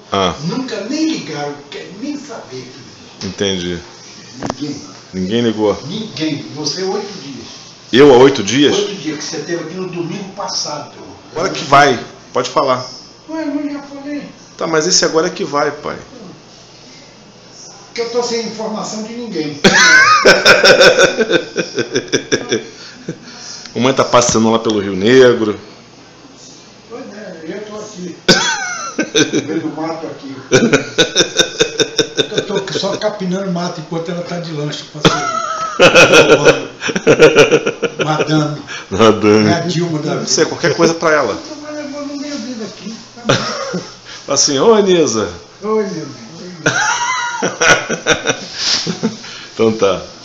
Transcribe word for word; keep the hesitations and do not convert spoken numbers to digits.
Ah. Nunca nem ligaram, quer nem saber. Entendi. Ninguém. Ninguém ligou. Ninguém. Você oito dias. Eu há oito dias? Oito dias que você teve aqui no domingo passado. Agora que vai. Pode falar. Ué, eu já falei. Tá, mas esse agora é que vai, pai. Porque eu tô sem informação de ninguém. A mãe tá passeando lá pelo Rio Negro. Pois é, eu tô aqui. No meio do mato aqui. Eu tô só capinando mato enquanto ela tá de lanche passeando. Madame. Madame. É a Dilma da Não sei, qualquer coisa pra ela. Eu tô levando minha vida aqui. Tá bom. Assim, ô Anisa. Oi, meu bem. Então tá.